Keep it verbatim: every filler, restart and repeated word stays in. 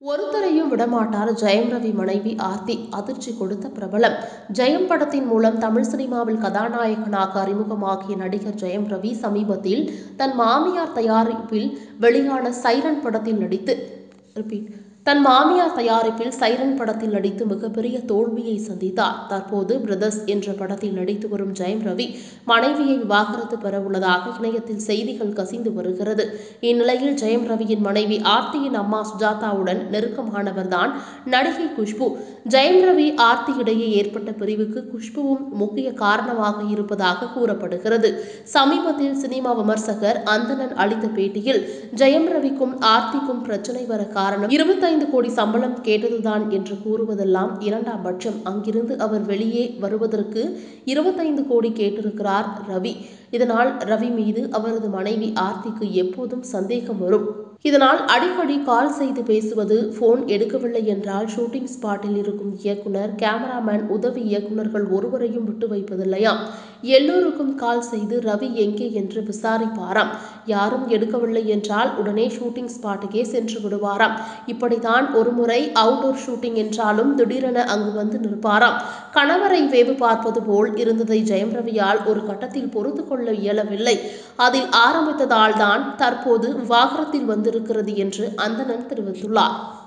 ஒருத்தரையும் விடமாட்டார் ஜெயம் ரவி மனைவி ஆர்த்தி அதிர்ச்சி கொடுத்த பிரபலம். ஜெயம் படத்தின் மூலம் தமிழ் சினிமாவில் கதாநாயகனாக அறிமுகமாகிய நடிகர் ஜெயம் ரவி சமீபத்தில் தன் மாமியார் தயாரிப்பில் வெளியான சைரன் படத்தில் நடித்து ரிப்பீட் தன் மாமியார் தயாரிப்பில் சைரன் படத்தில் நடித்து மிகப்பெரிய தோல்வியை சந்தித்தார். தற்போது பிரதர்ஸ் என்ற படத்தில் நடித்து வரும் ஜெயம் ரவி மனைவியை விவாகரத்து பெற உள்ளதாக இணையத்தில் செய்திகள் கசிந்து வருகிறது. இந்நிலையில் ஜெயம் ரவியின் மனைவி ஆர்த்தியின் அம்மா சுஜாதாவுடன் நெருக்கமானவர்தான் நடிகை குஷ்பு. ஜெயம் ரவி ஆர்த்தி இடையே ஏற்பட்ட பிரிவுக்கு குஷ்புவும் முக்கிய காரணமாக இருப்பதாக கூறப்படுகிறது. சமீபத்தில் சினிமா விமர்சகர் அந்தணன் அளித்த பேட்டியில் ஜெயம் ரவிக்கும் ஆர்த்திக்கும் பிரச்சனை வர காரணம் இருபத்தைந்து கோடி சம்பளம் கேட்டதுதான் என்று கூறுவதெல்லாம் இரண்டாம் பட்சம். அங்கிருந்து அவர் வெளியே வருவதற்கு இருபத்தைந்து கோடி கேட்டிருக்கிறார் ரவி. இதனால் ரவி மீது அவரது மனைவி ஆர்த்திக்கு எப்போதும் சந்தேகம் வரும். இதனால் அடிக்கடி கால் செய்து பேசுவது, போன் எடுக்கவில்லை என்றால் ஷூட்டிங் ஸ்பாட்டில் இருக்கும் இயக்குனர், கேமராமேன், உதவி இயக்குநர்கள் ஒருவரையும் விட்டு வைப்பதில்லையாம். எல்லோருக்கும் கால் செய்து ரவி எங்கே என்று விசாரிப்பாராம். யாரும் எடுக்கவில்லை என்றால் உடனே ஷூட்டிங் ஸ்பாட்டுக்கே சென்று விடுவாராம். இப்படித்தான் ஒருமுறை அவுட்டோர் ஷூட்டிங் என்றாலும் திடீரென அங்கு வந்து நிற்பாராம். கணவரை வேவு பார்ப்பது போல் இருந்ததை ஜெயம் ரவியால் ஒரு கட்டத்தில் பொறுத்து கொள்ள இயலவில்லை. அதில் ஆரம்பித்ததால் தான் தற்போது விவாகரத்தில் வந்திருக்கிறது என்று அந்தணன் தெரிவித்துள்ளார்.